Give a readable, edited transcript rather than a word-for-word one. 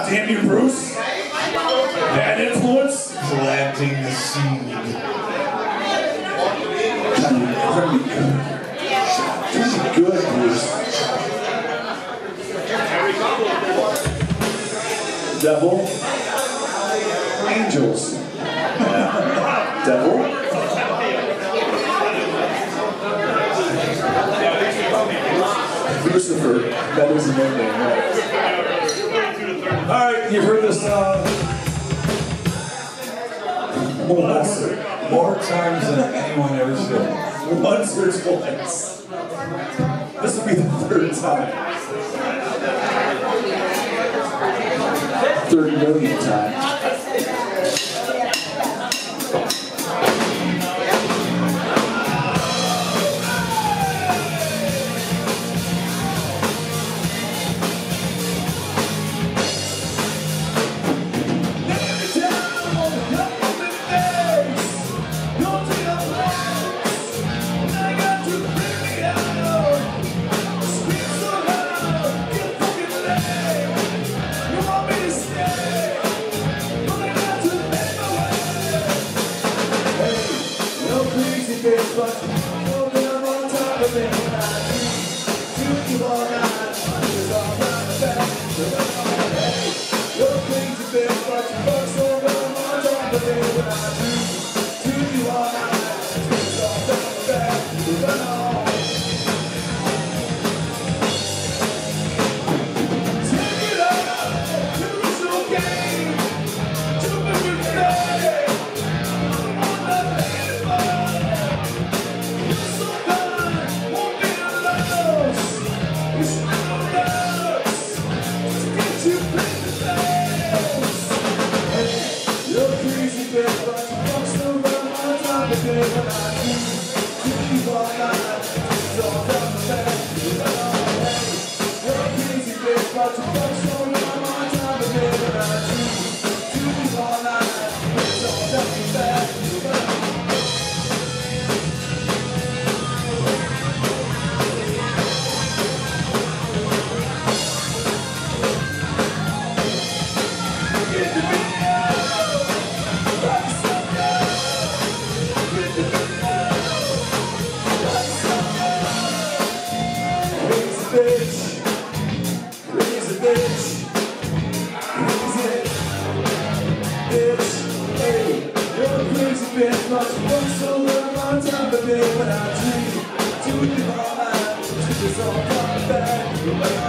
Damn you, Bruce. Bad influence. Planting the seed. This is good, Bruce. Devil. Angels. Devil. Lucifer. That is the name, right? Alright, you've heard this More times than anyone ever said. once or twice. This will be the third time. 30 million times. But I'm on top of it when I do you all night. It's all right back. Hey, you're crazy bitch, but you fuck so well. I'm on top of it when I do you all night. It's all right back. Take it up, it's okay. Jump in with me. Crazy bitch, hey, you're a crazy bitch, but you work so well on top of it when I do you all night, it's all coming back.